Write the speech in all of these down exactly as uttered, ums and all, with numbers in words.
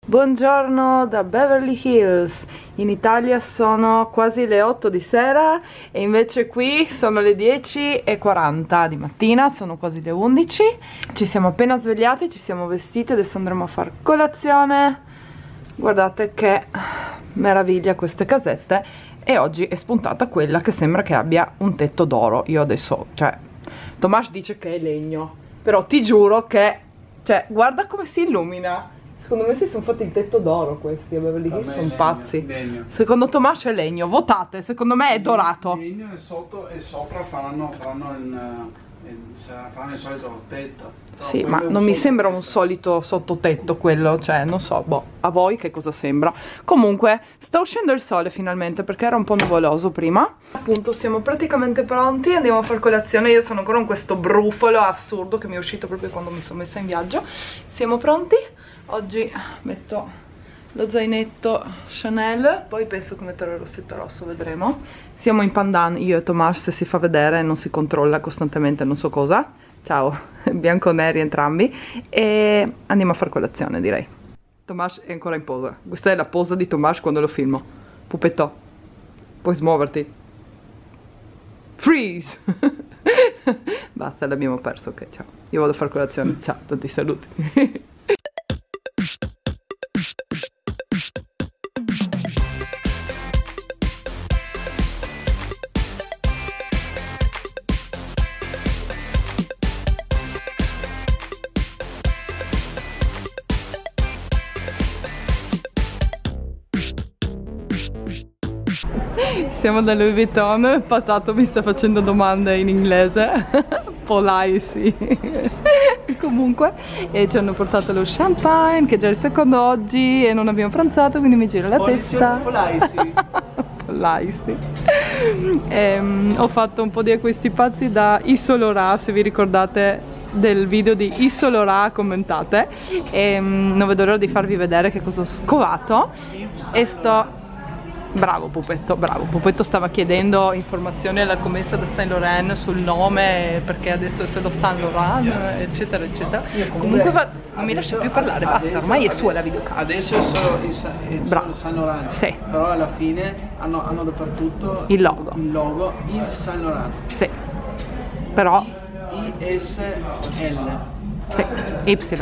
Buongiorno da Beverly Hills. In Italia sono quasi le otto di sera e invece qui sono le dieci e quaranta di mattina, sono quasi le undici. Ci siamo appena svegliati, ci siamo vestiti, adesso andremo a fare colazione. Guardate che meraviglia queste casette. E oggi è spuntata quella che sembra che abbia un tetto d'oro. Io adesso, cioè, Tomas dice che è legno, però ti giuro che, cioè, guarda come si illumina. Secondo me si sono fatti il tetto d'oro questi, a Beverly Hills sono pazzi. Legno. Secondo Tomas è legno, votate, secondo me è dorato. Legno e sotto e sopra faranno, faranno, il, il, faranno il solito tetto. Però sì, ma non mi sembra un solito sottotetto quello, cioè non so, boh, a voi che cosa sembra. Comunque sta uscendo il sole finalmente perché era un po' nuvoloso prima. Appunto siamo praticamente pronti, andiamo a fare colazione. Io sono ancora con questo brufolo assurdo che mi è uscito proprio quando mi sono messa in viaggio. Siamo pronti? Oggi metto lo zainetto Chanel, poi penso che metterò il rossetto rosso, vedremo. Siamo in pandan, io e Tomas, se si fa vedere, non si controlla costantemente non so cosa. Ciao, bianco-neri entrambi. E andiamo a fare colazione, direi. Tomas è ancora in posa. Questa è la posa di Tomas quando lo filmo. Pupetto, puoi smuoverti. Freeze! Basta, l'abbiamo perso, ok, ciao. Io vado a fare colazione, ciao, tanti saluti. Siamo da Louis Vuitton, Patato mi sta facendo domande in inglese, polite, sì. Comunque, e ci hanno portato lo champagne, che è già il secondo oggi e non abbiamo pranzato, quindi mi gira la testa. Polite, polite. E, ho fatto un po' di acquisti pazzi da Isolora, se vi ricordate del video di Isolora, commentate. E non vedo l'ora di farvi vedere che cosa ho scovato. E sto... Bravo Pupetto, bravo. Pupetto stava chiedendo informazioni alla commessa da Saint Laurent sul nome, perché adesso è solo Saint Laurent, eccetera eccetera. Comunque va, non mi lascia più parlare, basta, ormai è sua la videocamera. Adesso è solo il, il solo Saint Laurent, sì. Però alla fine hanno, hanno dappertutto il logo, il logo Yves Saint Laurent. Sì, però I S L. Sì, Y.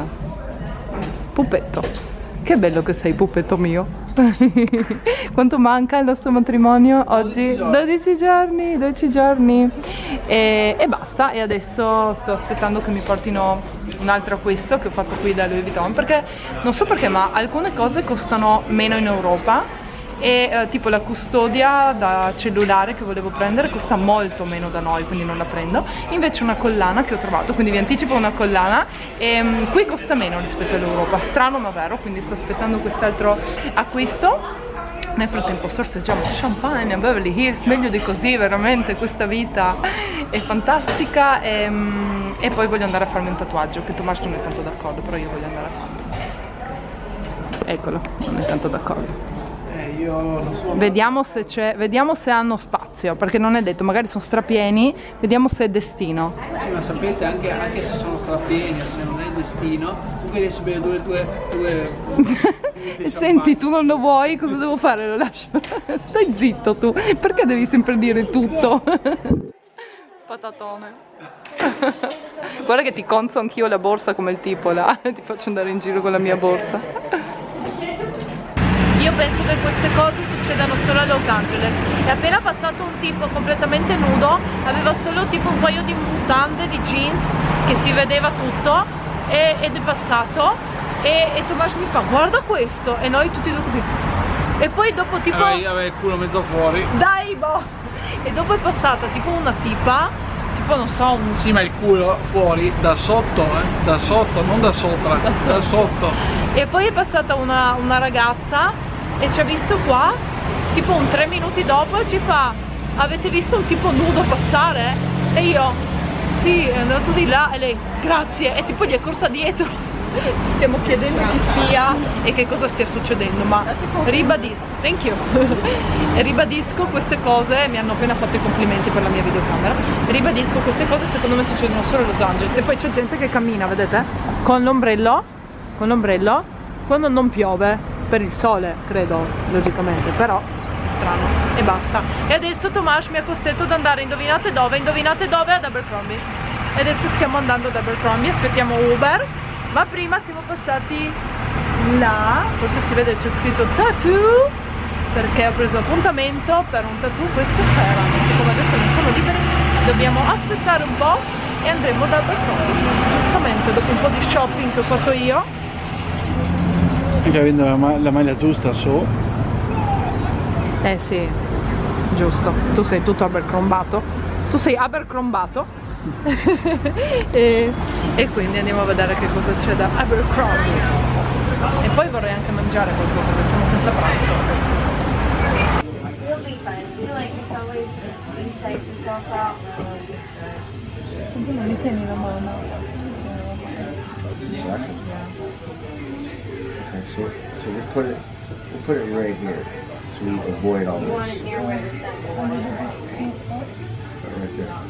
Pupetto. Che bello che sei, Pupetto mio. Quanto manca il nostro matrimonio oggi? dodici giorni, dodici giorni. E, e basta, e adesso sto aspettando che mi portino un altro acquisto che ho fatto qui da Louis Vuitton, perché non so perché, ma alcune cose costano meno in Europa. E eh, tipo la custodia da cellulare che volevo prendere costa molto meno da noi, quindi non la prendo. Invece una collana che ho trovato, quindi vi anticipo una collana, e um, qui costa meno rispetto all'Europa, strano ma vero, quindi sto aspettando quest'altro acquisto. Nel frattempo sorseggiamo champagne a Beverly Hills, meglio di così, veramente questa vita è fantastica. E, um, e poi voglio andare a farmi un tatuaggio, che Tomas non è tanto d'accordo, però io voglio andare a farlo. Eccolo, non è tanto d'accordo. Io non so. Vediamo se c'è, vediamo se hanno spazio, perché non è detto, magari sono strapieni, vediamo se è destino. Sì, ma sapete, anche, anche se sono strapieni o se non è destino, comunque devi sapere due, due, due, due Senti, tu non lo vuoi, cosa devo fare? Lo lascio. Stai zitto tu, perché devi sempre dire tutto? Patatone. Guarda che ti conzo anch'io la borsa come il tipo là, ti faccio andare in giro con la mia borsa. Io penso che queste cose succedano solo a Los Angeles. È appena passato un tipo completamente nudo, aveva solo tipo un paio di mutande, di jeans, che si vedeva tutto, e, ed è passato, e, e Tomas mi fa guarda questo, e noi tutti e due così. E poi dopo tipo... Aveva il culo mezzo fuori. Dai boh! E dopo è passata tipo una tipa, tipo non so un... Sì, ma il culo fuori da sotto, eh? Da sotto, non da sopra, da sotto. Da sotto. E poi è passata una, una ragazza e ci ha visto qua, tipo un tre minuti dopo, e ci fa avete visto un tipo nudo passare? E io sì, è andato di là, e lei grazie, e tipo gli è corsa dietro. Stiamo chiedendo chi sia e che cosa stia succedendo, ma ribadisco, thank you. Ribadisco queste cose, mi hanno appena fatto i complimenti per la mia videocamera, ribadisco queste cose secondo me succedono solo a Los Angeles. E poi c'è gente che cammina, vedete? Con l'ombrello, con l'ombrello quando non piove, per il sole credo, logicamente, però è strano. E basta. E adesso Tomas mi ha costretto ad andare, indovinate dove? Indovinate dove? Ad Abercrombie. E adesso stiamo andando ad Abercrombie, aspettiamo Uber, ma prima siamo passati là, forse si vede c'è scritto tattoo, perché ho preso appuntamento per un tattoo questa sera, ma siccome adesso non sono liberi dobbiamo aspettare un po' e andremo da Abercrombie, giustamente dopo un po' di shopping che ho fatto io. Anche avendo la, ma la maglia giusta su. Eh sì, giusto, tu sei tutto abercrombato, tu sei abercrombato. e, e quindi andiamo a vedere che cosa c'è da Abercrombie. E poi vorrei anche mangiare qualcosa perché siamo senza pranzo. Tu non mi tieni la mano. So, so we'll put it, we'll put it right here, so we avoid all this. You want it near where the steps are. Right there.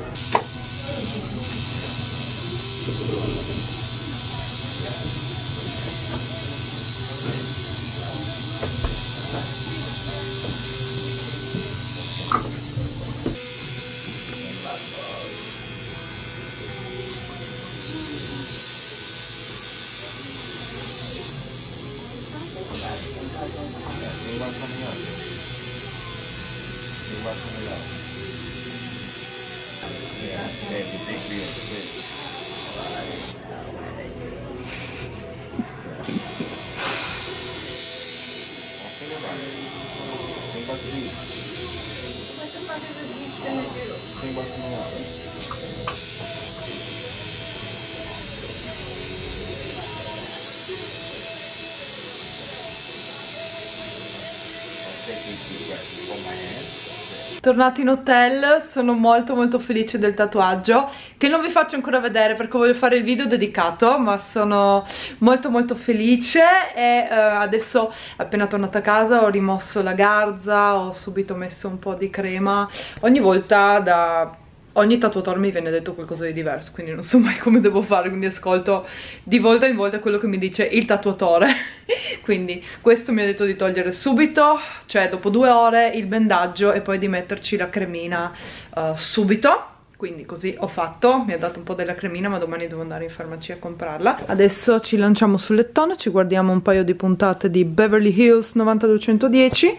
Tornati in hotel, sono molto molto felice del tatuaggio, che non vi faccio ancora vedere perché voglio fare il video dedicato, ma sono molto molto felice. E uh, adesso appena tornata a casa ho rimosso la garza, ho subito messo un po' di crema. Ogni volta da... ogni tatuatore mi viene detto qualcosa di diverso, quindi non so mai come devo fare, quindi ascolto di volta in volta quello che mi dice il tatuatore. Quindi questo mi ha detto di togliere subito, cioè dopo due ore il bendaggio e poi di metterci la cremina uh, subito. Quindi così ho fatto, mi ha dato un po' della cremina, ma domani devo andare in farmacia a comprarla. Adesso ci lanciamo sul lettone, ci guardiamo un paio di puntate di Beverly Hills nove due uno zero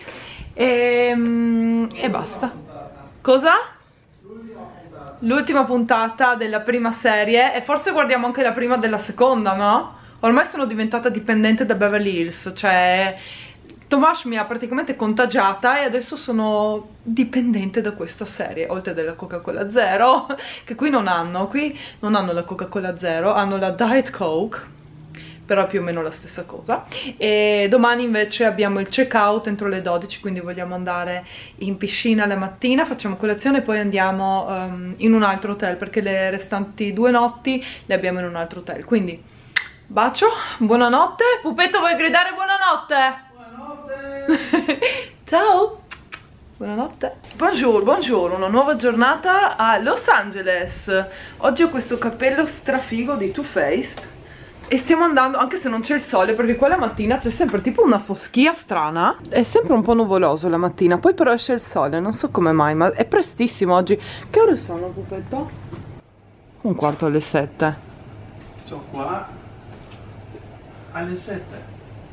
e, e basta. Cosa? L'ultima puntata della prima serie, e forse guardiamo anche la prima della seconda, no? Ormai sono diventata dipendente da Beverly Hills, cioè Tomas mi ha praticamente contagiata e adesso sono dipendente da questa serie, oltre della Coca-Cola Zero, che qui non hanno, qui non hanno la Coca-Cola Zero, hanno la Diet Coke, però è più o meno la stessa cosa. E domani invece abbiamo il check out entro le dodici, quindi vogliamo andare in piscina la mattina, facciamo colazione e poi andiamo um, in un altro hotel, perché le restanti due notti le abbiamo in un altro hotel. Quindi bacio, buonanotte. Pupetto, vuoi gridare buonanotte? Buonanotte. Ciao, buonanotte. Buongiorno, buongiorno, una nuova giornata a Los Angeles. Oggi ho questo cappello strafigo di Too Faced e stiamo andando, anche se non c'è il sole, perché qua la mattina c'è sempre tipo una foschia strana. È sempre un po' nuvoloso la mattina, poi però esce il sole, non so come mai, ma è prestissimo oggi. Che ore sono, Pupetto? Un quarto alle sette. Sono qua alle sette.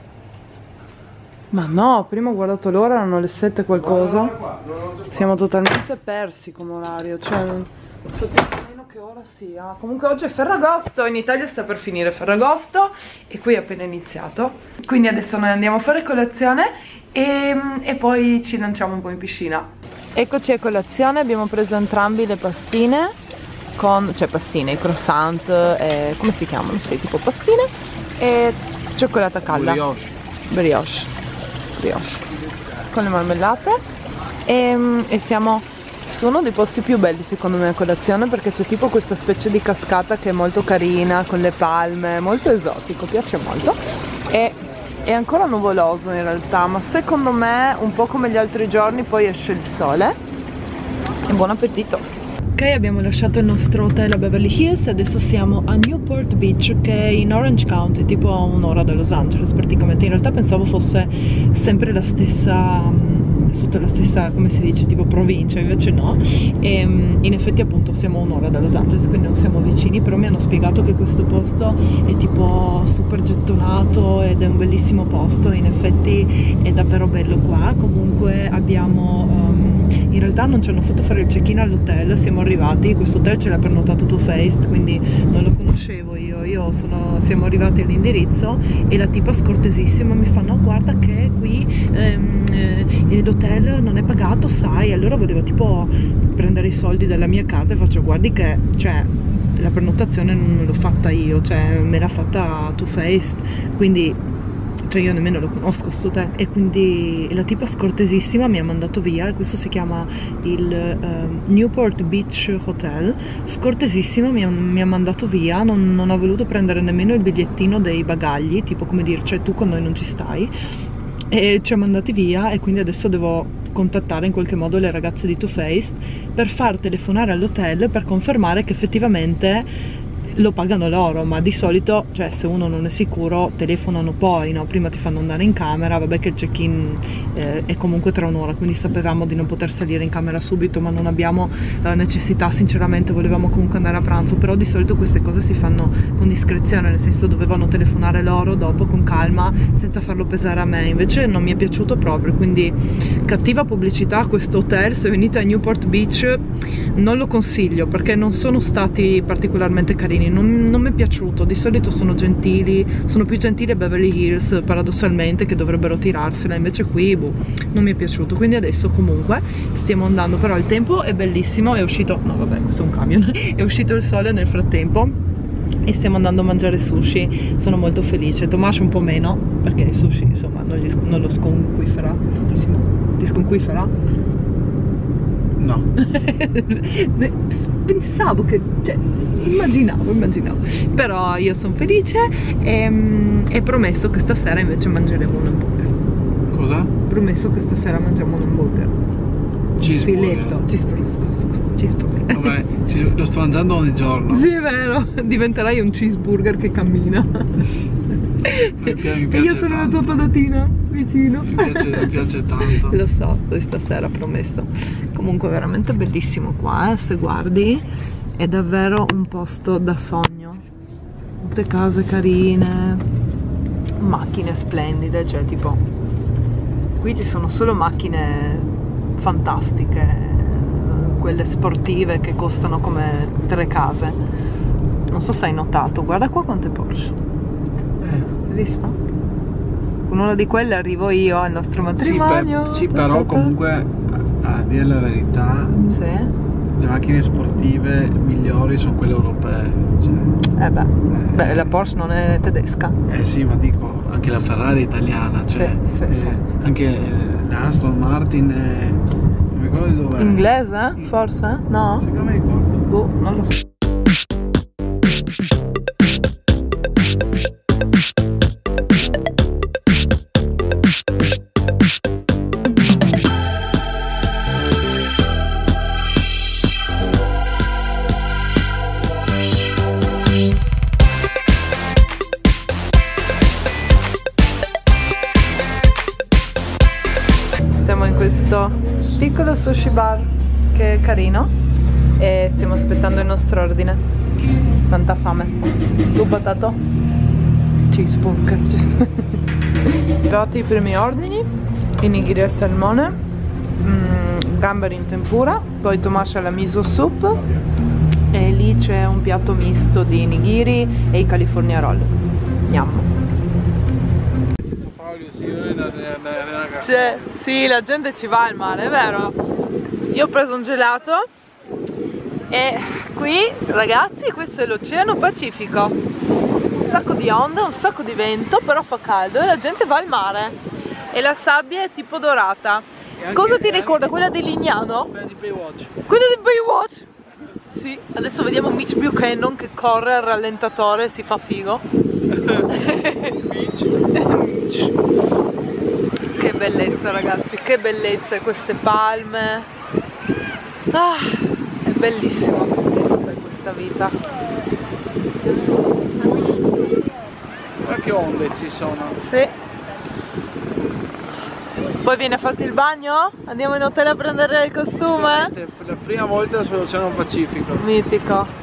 Ma no, prima ho guardato l'ora, erano le sette qualcosa. Siamo totalmente persi come orario, cioè non so più o meno che ora sia. Comunque oggi è Ferragosto, in Italia sta per finire Ferragosto e qui è appena iniziato. Quindi adesso noi andiamo a fare colazione e, e poi ci lanciamo un po' in piscina. Eccoci a colazione, abbiamo preso entrambi le pastine con, cioè pastine, i croissant, eh, come si chiamano? Sì, tipo pastine e cioccolata calda. Brioche. Brioche. Brioche. Con le marmellate e, e siamo su uno dei posti più belli secondo me a colazione, perché c'è tipo questa specie di cascata che è molto carina con le palme, molto esotico, piace molto e è ancora nuvoloso in realtà, ma secondo me un po' come gli altri giorni poi esce il sole. E buon appetito. Ok abbiamo lasciato il nostro hotel a Beverly Hills e adesso siamo a Newport Beach, che è in Orange County, tipo a un'ora da Los Angeles praticamente. In realtà pensavo fosse sempre la stessa, sotto la stessa, come si dice, tipo provincia, invece no. E in effetti appunto siamo a un'ora da Los Angeles, quindi non siamo vicini, però mi hanno spiegato che questo posto è tipo super gettonato ed è un bellissimo posto. In effetti è davvero bello qua. Comunque abbiamo um, in realtà non ci hanno fatto fare il check-in all'hotel, siamo arrivati, questo hotel ce l'ha prenotato Too Faced, quindi non lo conoscevo io, io sono, siamo arrivati all'indirizzo e la tipa scortesissima mi fa: no, guarda che qui ehm, eh, l'hotel non è pagato, sai. Allora volevo tipo prendere i soldi dalla mia carta e faccio: guardi che, cioè, la prenotazione non l'ho fatta io, cioè me l'ha fatta Too Faced, quindi cioè io nemmeno lo conosco sto hotel. E quindi la tipa scortesissima mi ha mandato via, e questo si chiama il uh, Newport Beach Hotel. Scortesissima mi ha, mi ha mandato via, non, non ha voluto prendere nemmeno il bigliettino dei bagagli, tipo come dire, cioè tu con noi non ci stai, e ci ha mandati via. E quindi adesso devo contattare in qualche modo le ragazze di Too Faced per far telefonare all'hotel per confermare che effettivamente lo pagano loro, ma di solito, cioè, se uno non è sicuro telefonano poi, no? Prima ti fanno andare in camera, vabbè che il check-in eh, è comunque tra un'ora, quindi sapevamo di non poter salire in camera subito, ma non abbiamo eh, necessità, sinceramente volevamo comunque andare a pranzo, però di solito queste cose si fanno con discrezione, nel senso dovevano telefonare loro dopo con calma, senza farlo pesare a me. Invece non mi è piaciuto proprio, quindi cattiva pubblicità questo hotel. Se venite a Newport Beach non lo consiglio, perché non sono stati particolarmente carini. Non, non mi è piaciuto. Di solito sono gentili, sono più gentili a Beverly Hills paradossalmente, che dovrebbero tirarsela, invece qui boh, non mi è piaciuto. Quindi adesso comunque stiamo andando, però il tempo è bellissimo, è uscito, no vabbè questo è un camion, è uscito il sole nel frattempo e stiamo andando a mangiare sushi. Sono molto felice. Tommaso un po' meno, perché il sushi insomma non, gli, non lo sconquiferà tantissimo. Ti sconquiferà? No. Pensavo che, cioè, immaginavo, immaginavo. Però io sono felice e è promesso che stasera invece mangeremo un hamburger. Cosa? Promesso che stasera mangiamo un hamburger. Cheeseburger. Filetto, cheeseburger, scusa, scusa, cheeseburger. Vabbè, lo sto mangiando ogni giorno. Sì, è vero, diventerai un cheeseburger che cammina. Mi piace, mi E piace io sono tanto. la tua patatina vicino. Mi piace, mi piace tanto. Lo so, stasera promesso. Comunque è veramente bellissimo qua, eh, se guardi è davvero un posto da sogno. Tutte case carine, macchine splendide, cioè tipo qui ci sono solo macchine fantastiche, quelle sportive che costano come tre case. Non so se hai notato, guarda qua quante Porsche. Hai visto? Con una di quelle arrivo io al nostro matrimonio. Sì, per, sì, però comunque a, a dire la verità, sì, le macchine sportive migliori sono quelle europee, cioè, eh beh, eh, beh, la Porsche non è tedesca. Eh sì, ma dico, anche la Ferrari è italiana, cioè, Sì, sì, eh, sì. anche la Aston Martin è, non mi ricordo di dov'è. Inglese? Forse? No? Sì, non mi ricordo. Boh, non lo so. Siamo in questo piccolo sushi bar che è carino e stiamo aspettando il nostro ordine. Tanta fame. Tu patato? Cheeseburger. Arrivati i primi ordini: i nigiri al salmone, mm, gamberi in tempura, poi Tommaso alla miso soup e lì c'è un piatto misto di nigiri e i California roll. Andiamo. Cioè, sì, la gente ci va al mare, è vero? Io ho preso un gelato e qui, ragazzi, questo è l'Oceano Pacifico. Un sacco di onde, un sacco di vento, però fa caldo e la gente va al mare. E la sabbia è tipo dorata. Anche, Cosa ti ricorda? Quella di Lignano? Quella di Baywatch. Quella di Baywatch? Sì, adesso vediamo Mitch Buchanan che corre al rallentatore e si fa figo. Mitch. Che bellezza, ragazzi, che bellezza queste palme. Ah, è bellissimo per questa vita. Guarda che onde ci sono. Sì. Poi viene a farti il bagno? Andiamo in hotel a prendere il costume? Per la prima volta sull'Oceano Pacifico. Mitico.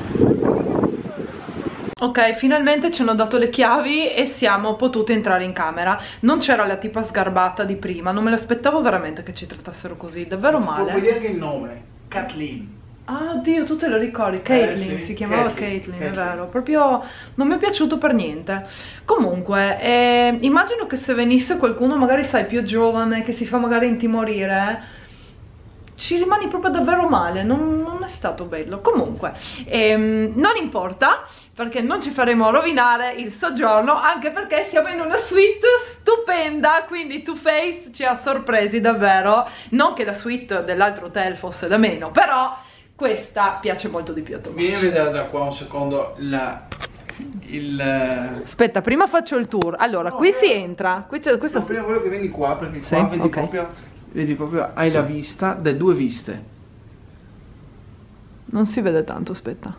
Ok, finalmente ci hanno dato le chiavi e siamo potuti entrare in camera. Non c'era la tipa sgarbata di prima, non me l'aspettavo veramente che ci trattassero così, davvero male. Puoi dire anche il nome, Kathleen. Ah, oddio, tu te lo ricordi, Caitlyn, Eh, sì, si chiamava Caitlyn, Caitlyn, è Caitlyn. vero, proprio non mi è piaciuto per niente. Comunque, eh, immagino che se venisse qualcuno magari, sai, più giovane, che si fa magari intimorire, ci rimani proprio davvero male, non, non è stato bello. Comunque, ehm, non importa, perché non ci faremo rovinare il soggiorno, anche perché siamo in una suite stupenda, quindi Too Faced ci ha sorpresi davvero. Non che la suite dell'altro hotel fosse da meno, però questa piace molto di più a Tommaso. Vieni a vedere da qua un secondo la, il... Aspetta, prima faccio il tour. Allora, No, qui prima- si entra. Qui c'è questa. No, prima voglio che vieni qua, perché Sì, qua vedi, ok. proprio, vedi proprio, hai la vista, da due viste. Non si vede tanto, aspetta.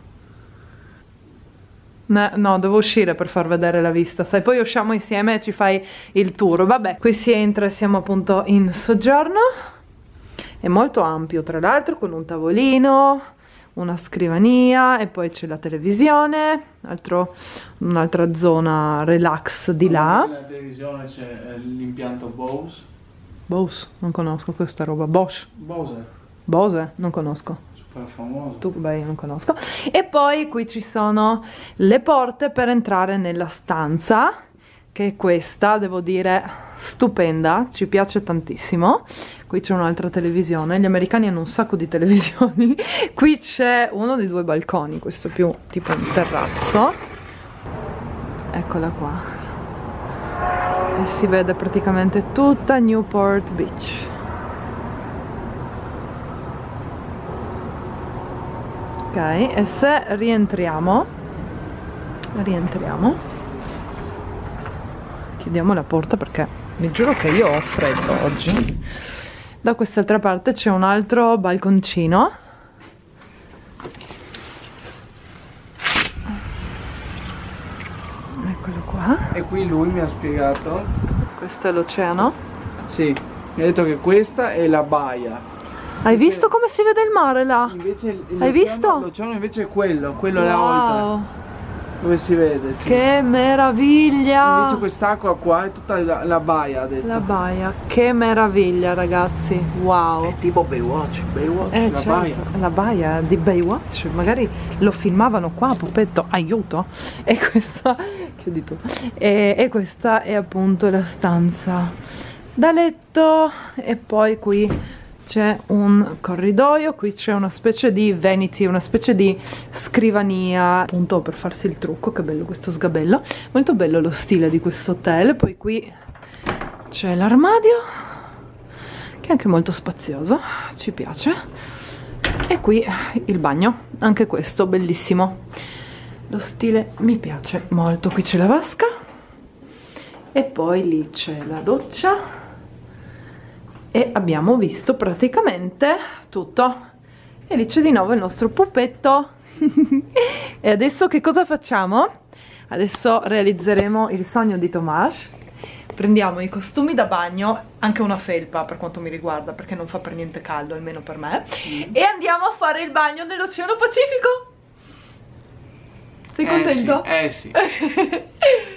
No, no, devo uscire per far vedere la vista. Sai, poi usciamo insieme e ci fai il tour. Vabbè, qui si entra e siamo appunto in soggiorno. È molto ampio, tra l'altro, con un tavolino, una scrivania e poi c'è la televisione, altro- un'altra zona relax di là. Nella televisione c'è eh, l'impianto Bose. Bose, non conosco questa roba. Bosch, Bose, Bose, non conosco. super famoso. Tu, beh, io non conosco. E poi qui ci sono le porte per entrare nella stanza, che è questa, devo dire, stupenda, ci piace tantissimo. Qui c'è un'altra televisione, gli americani hanno un sacco di televisioni. Qui c'è uno dei due balconi, questo più tipo un terrazzo. Eccola qua. E si vede praticamente tutta Newport Beach. Ok, e se rientriamo, rientriamo, chiudiamo la porta perché vi giuro che io ho freddo oggi. Da quest'altra parte c'è un altro balconcino. Eccolo qua. E qui lui mi ha spiegato, Questo è l'oceano. sì, mi ha detto che questa è la baia. Hai visto come si vede il mare là? Invece il- Hai l'oceano- visto? L'oceano invece è quello, quello là oltre, Wow, dove si vede, sì. che meraviglia! Invece quest'acqua qua è tutta la, la baia, ha detto. La baia, che meraviglia ragazzi, wow. È tipo Baywatch, Baywatch, Eh, la certo, baia. la baia di Baywatch, magari lo filmavano qua, Puppetto, aiuto. E questa, chiudi tu. E, e questa è appunto la stanza da letto e poi qui c'è un corridoio, qui c'è una specie di vanity, una specie di scrivania appunto per farsi il trucco. Che bello questo sgabello, molto bello lo stile di questo hotel. Poi qui c'è l'armadio che è anche molto spazioso, ci piace. E qui il bagno, anche questo bellissimo, lo stile mi piace molto. Qui c'è la vasca e poi lì c'è la doccia e abbiamo visto praticamente tutto. E lì c'è di nuovo il nostro pupetto. E adesso che cosa facciamo? Adesso realizzeremo il sogno di Tomas. Prendiamo i costumi da bagno, anche una felpa per quanto mi riguarda, perché non fa per niente caldo, almeno per me, mm. e andiamo a fare il bagno nell'Oceano Pacifico. Sei contento? Eh sì, eh sì.